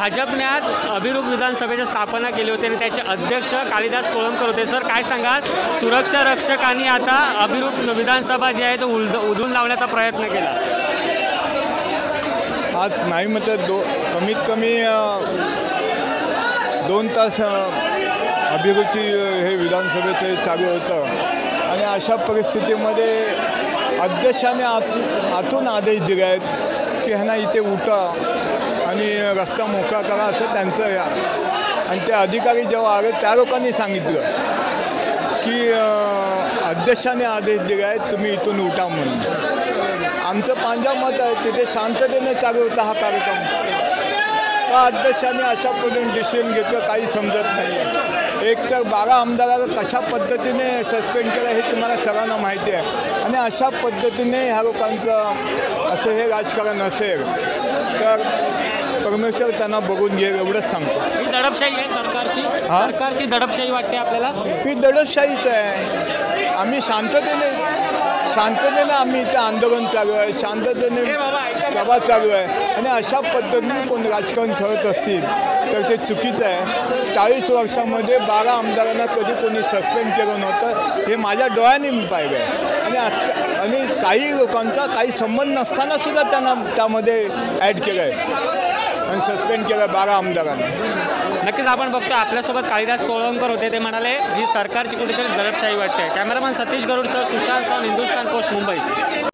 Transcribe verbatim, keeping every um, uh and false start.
भाजपने आज अभिरूप विधानसभेची स्थापना केली होती आणि त्याचे अध्यक्ष कालिदास कोळंबकर होते। सर काय सांगाल, सुरक्षा रक्षकांनी आता अभिरूप विधानसभा जी आहे तो उधळून लावण्याचा प्रयत्न केला। आज नाही म्हटलं दो कमीत कमी दोन तास अभिरूपची हे विधानसभेचे चालू होतं आणि अशा परिस्थितीमध्ये अध्यक्षाने आत आतून आदेश दिले आहेत की ह्यांना इथे उठा आणि रस्ता मोकळा करा असं त्यांचं या आणि ते अधिकारी जेव्हा आले त्या लोकांनी सांगितलं की अध्यक्षाने आदेश दिले आहेत तुम्ही इथून उठा म्हणून। आमचं पांजा मत आहे तिथे शांततेने चालू होता हा कार्यक्रम, का अध्यक्षाने अशा पद्धतीने डिसिजन घेतलं काही समजत नाही। एक तर बारा आमदाराला कशा पद्धतीने सस्पेंड केलं हे तुम्हाला सगळ्यांना माहिती आहे आणि अशा पद्धतीने ह्या लोकांचं असं हे राजकारण असेल तर परमेश्वर त्यांना बघून घे एवढंच सांगतो। ही दडपशाही आहे सरकारची, सरकारची दडपशाही वाटते आपल्याला। ही दडपशाहीच आहे। आम्ही शांततेने शांततेने आम्ही इथे आंदोलन चालू आहे, शांततेने सभा चालू आहे आणि अशा पद्धतीने कोण राजकारण खेळत असतील तर ते चुकीचं आहे। चाळीस वर्षामध्ये बारा आमदारांना कधी कोणी सस्पेंड केलं नव्हतं हे माझ्या डोळ्यांनी मी पाहिलं आहे आणि आत्ता आणि काही लोकांचा काही संबंध नसतानासुद्धा त्यांना त्यामध्ये ॲड केलं आहे आणि सस्पेंड केलं बारा आमदारांना। नक्कीच आपण बघतो आपल्यासोबत कालिदास कोळंबकर होते, ते म्हणाले ही सरकारची कुठेतरी दडपशाही वाटते। कॅमेरामॅन सतीश गरुडसह सुशांत, हिंदुस्तान पोस्ट, मुंबई।